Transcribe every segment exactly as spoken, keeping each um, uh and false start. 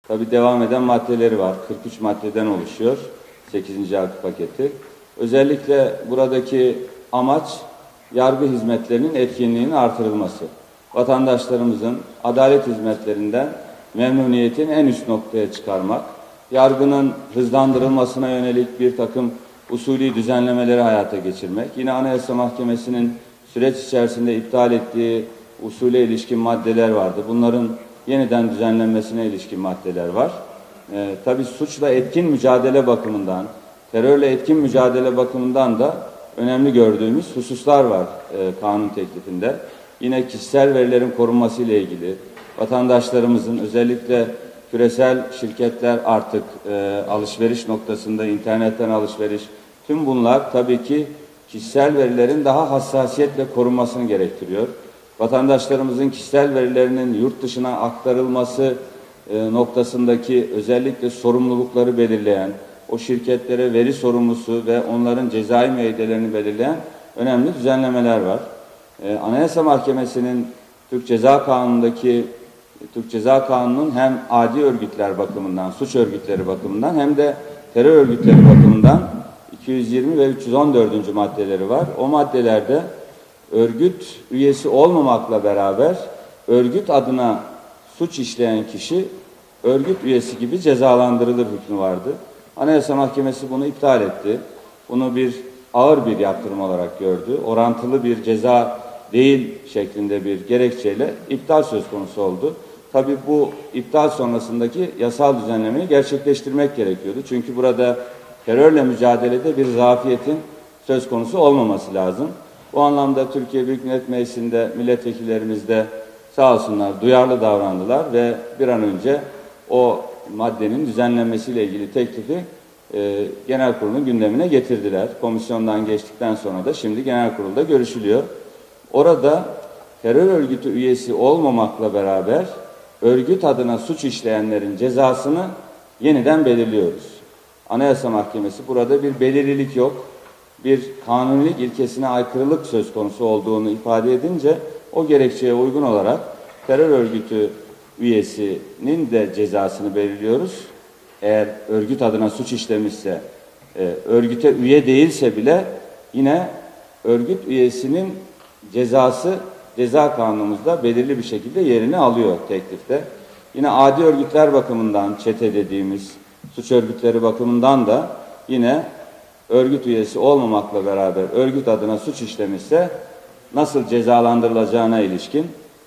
Tabii devam eden maddeleri var. kırk üç maddeden oluşuyor sekizinci yargı paketi. Özellikle buradaki amaç yargı hizmetlerinin etkinliğinin artırılması. Vatandaşlarımızın adalet hizmetlerinden memnuniyetini en üst noktaya çıkarmak, yargının hızlandırılmasına yönelik bir takım usulî düzenlemeleri hayata geçirmek, yine Anayasa Mahkemesi'nin süreç içerisinde iptal ettiği usule ilişkin maddeler vardı. Bunların yeniden düzenlenmesine ilişkin maddeler var. Ee, tabii suçla etkin mücadele bakımından, terörle etkin mücadele bakımından da önemli gördüğümüz hususlar var e, kanun teklifinde. Yine kişisel verilerin korunması ile ilgili vatandaşlarımızın özellikle küresel şirketler artık e, alışveriş noktasında internetten alışveriş, tüm bunlar tabii ki kişisel verilerin daha hassasiyetle korunmasını gerektiriyor. Vatandaşlarımızın kişisel verilerinin yurt dışına aktarılması e, noktasındaki özellikle sorumlulukları belirleyen, o şirketlere veri sorumlusu ve onların cezai müeyyidelerini belirleyen önemli düzenlemeler var. E, Anayasa Mahkemesi'nin Türk Ceza Kanunu'ndaki Türk Ceza Kanunu'nun hem adi örgütler bakımından, suç örgütleri bakımından hem de terör örgütleri bakımından iki yüz yirmi ve üç yüz on dördüncü maddeleri var. O maddelerde örgüt üyesi olmamakla beraber örgüt adına suç işleyen kişi örgüt üyesi gibi cezalandırılır hükmü vardı. Anayasa Mahkemesi bunu iptal etti. Bunu bir ağır bir yaptırım olarak gördü. Orantılı bir ceza değil şeklinde bir gerekçeyle iptal söz konusu oldu. Tabii bu iptal sonrasındaki yasal düzenlemeyi gerçekleştirmek gerekiyordu. Çünkü burada terörle mücadelede bir zafiyetin söz konusu olmaması lazım. Bu anlamda Türkiye Büyük Millet Meclisi'nde milletvekillerimiz de sağ olsunlar duyarlı davrandılar ve bir an önce o maddenin düzenlenmesiyle ilgili teklifi e, genel kurulun gündemine getirdiler. Komisyondan geçtikten sonra da şimdi genel kurulda görüşülüyor. Orada terör örgütü üyesi olmamakla beraber örgüt adına suç işleyenlerin cezasını yeniden belirliyoruz. Anayasa Mahkemesi burada bir belirlilik yok, bir kanunilik ilkesine aykırılık söz konusu olduğunu ifade edince o gerekçeye uygun olarak terör örgütü üyesinin de cezasını belirliyoruz. Eğer örgüt adına suç işlemişse, e, örgüte üye değilse bile yine örgüt üyesinin cezası ceza kanunumuzda belirli bir şekilde yerini alıyor teklifte. Yine adi örgütler bakımından, çete dediğimiz suç örgütleri bakımından da yine örgüt üyesi olmamakla beraber örgüt adına suç işlemişse nasıl cezalandırılacağına ilişkin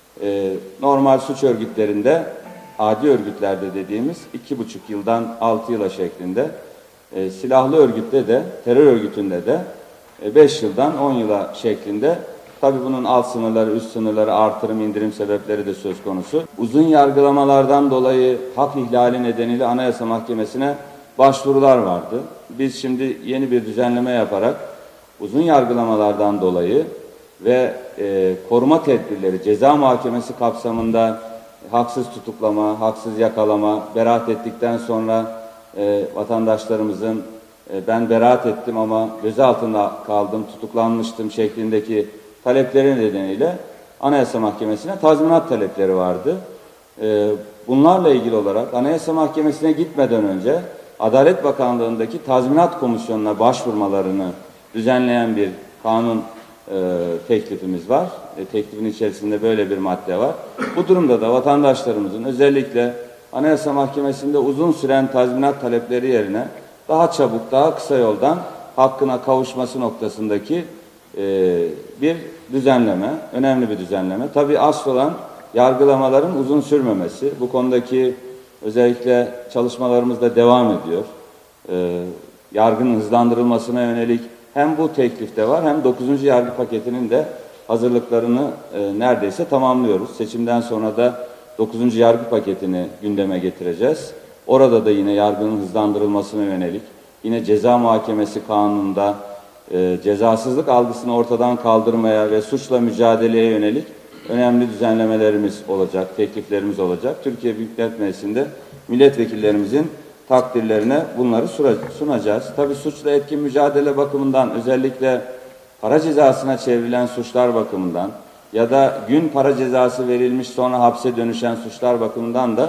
e, normal suç örgütlerinde, adi örgütlerde dediğimiz iki buçuk yıldan altı yıla şeklinde, e, silahlı örgütte de, terör örgütünde de e, beş yıldan on yıla şeklinde. Tabii bunun alt sınırları, üst sınırları, artırım, indirim sebepleri de söz konusu. Uzun yargılamalardan dolayı hak ihlali nedeniyle Anayasa Mahkemesi'ne başvurular vardı. Biz şimdi yeni bir düzenleme yaparak uzun yargılamalardan dolayı ve e, koruma tedbirleri, ceza muhakemesi kapsamında haksız tutuklama, haksız yakalama, beraat ettikten sonra e, vatandaşlarımızın e, ben beraat ettim ama gözaltında kaldım, tutuklanmıştım şeklindeki talepleri nedeniyle Anayasa Mahkemesi'ne tazminat talepleri vardı. E, bunlarla ilgili olarak Anayasa Mahkemesi'ne gitmeden önce Adalet Bakanlığı'ndaki tazminat komisyonuna başvurmalarını düzenleyen bir kanun e, teklifimiz var. E, teklifin içerisinde böyle bir madde var. Bu durumda da vatandaşlarımızın özellikle Anayasa Mahkemesi'nde uzun süren tazminat talepleri yerine daha çabuk, daha kısa yoldan hakkına kavuşması noktasındaki e, bir düzenleme, önemli bir düzenleme. Tabii asıl olan yargılamaların uzun sürmemesi. Bu konudaki özellikle çalışmalarımız da devam ediyor. Ee, yargının hızlandırılmasına yönelik hem bu teklifte var hem dokuzuncu yargı paketinin de hazırlıklarını e, neredeyse tamamlıyoruz. Seçimden sonra da dokuzuncu yargı paketini gündeme getireceğiz. Orada da yine yargının hızlandırılmasına yönelik, yine ceza muhakemesi kanununda e, cezasızlık algısını ortadan kaldırmaya ve suçla mücadeleye yönelik önemli düzenlemelerimiz olacak, tekliflerimiz olacak. Türkiye Büyük Millet Meclisi'nde milletvekillerimizin takdirlerine bunları sunacağız. Tabii suçla etkin mücadele bakımından, özellikle para cezasına çevrilen suçlar bakımından ya da gün para cezası verilmiş sonra hapse dönüşen suçlar bakımından da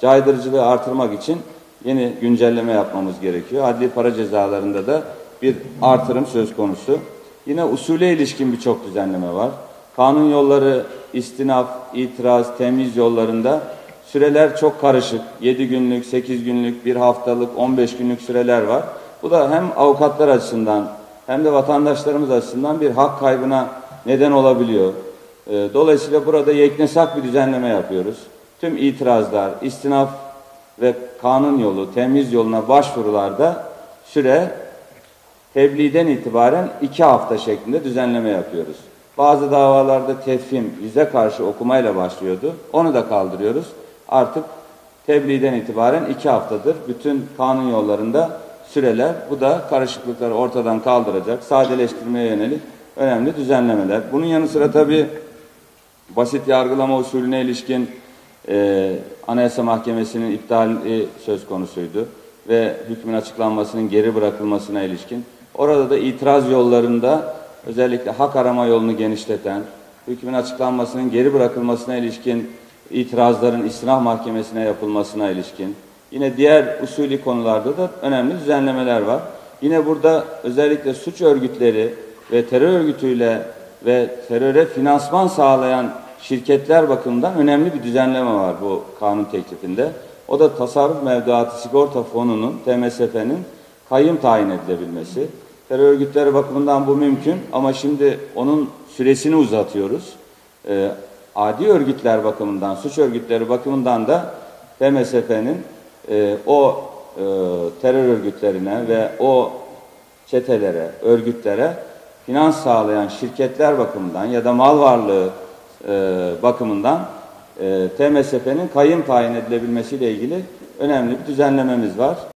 caydırıcılığı artırmak için yeni güncelleme yapmamız gerekiyor. Adli para cezalarında da bir artırım söz konusu. Yine usule ilişkin birçok düzenleme var. Kanun yolları, istinaf, itiraz, temyiz yollarında süreler çok karışık. yedi günlük, sekiz günlük, bir haftalık, on beş günlük süreler var. Bu da hem avukatlar açısından hem de vatandaşlarımız açısından bir hak kaybına neden olabiliyor. Dolayısıyla burada yeknesak bir düzenleme yapıyoruz. Tüm itirazlar, istinaf ve kanun yolu, temyiz yoluna başvurularda süre tebliğden itibaren iki hafta şeklinde düzenleme yapıyoruz. Bazı davalarda tefhim, yüze karşı okumayla başlıyordu. Onu da kaldırıyoruz. Artık tebliğden itibaren iki haftadır bütün kanun yollarında süreler. Bu da karışıklıkları ortadan kaldıracak, sadeleştirmeye yönelik önemli düzenlemeler. Bunun yanı sıra tabii basit yargılama usulüne ilişkin e, Anayasa Mahkemesi'nin iptali söz konusuydu ve hükmün açıklanmasının geri bırakılmasına ilişkin. Orada da itiraz yollarında özellikle hak arama yolunu genişleten, hükmün açıklanmasının geri bırakılmasına ilişkin itirazların istinaf mahkemesine yapılmasına ilişkin, yine diğer usulü konularda da önemli düzenlemeler var. Yine burada özellikle suç örgütleri ve terör örgütüyle ve teröre finansman sağlayan şirketler bakımından önemli bir düzenleme var bu kanun teklifinde. O da tasarruf mevduatı sigorta fonunun, T M S F'nin kayyım tayin edilebilmesi. Terör örgütleri bakımından bu mümkün ama şimdi onun süresini uzatıyoruz. Ee, adi örgütler bakımından, suç örgütleri bakımından da T M S F'nin e, o e, terör örgütlerine ve o çetelere, örgütlere finans sağlayan şirketler bakımından ya da mal varlığı e, bakımından e, T M S F'nin kayyım tayin edilebilmesiyle ilgili önemli bir düzenlememiz var.